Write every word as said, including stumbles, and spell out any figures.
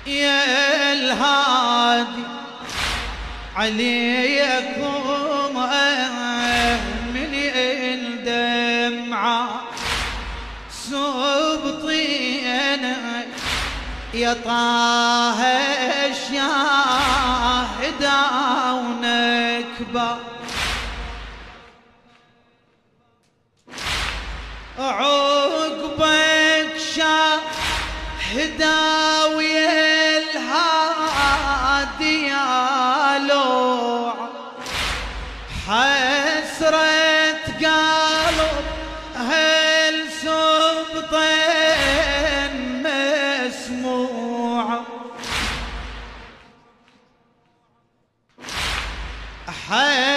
يا الهادي عليكم من الدمعة سبطين يا طه الشاهد ونكبة عقبك شاهدا ويا الهادي يا لوع حسرة قلب هل سبطين مسموع